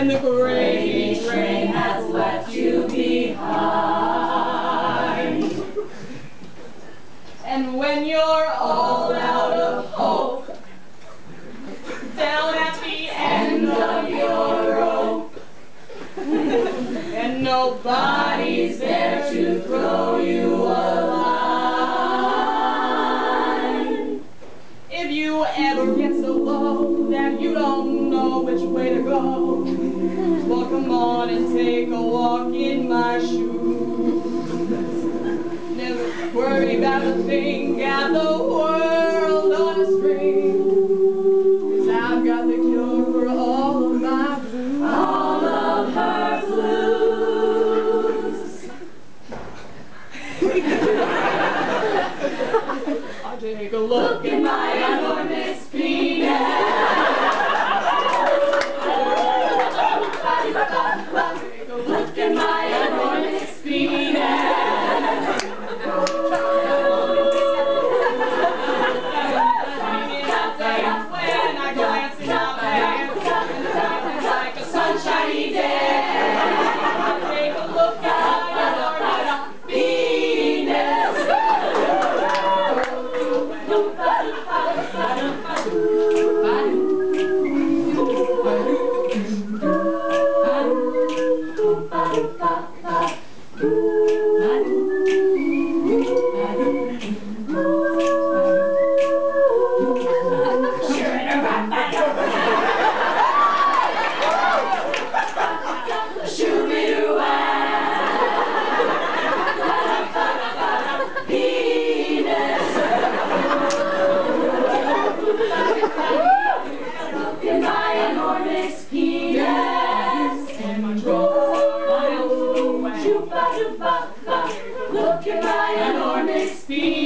and the gravy train has left you behind. And when you're all out of hope, down at the end of your rope, and nobody's there to throw you a line. If you ever get so low that you don't know which way to go, well, come on and take a walk in my shoes. Never worry about a thing, got the world on a string, 'cause I've got the cure for all of my blues. All of her blues. I'll take a look at my enormous penis. Take a look at my enormous penis. When I glance in my pants, it's like a sunshiny day. Take a look at my enormous penis. Look at my enormous penis.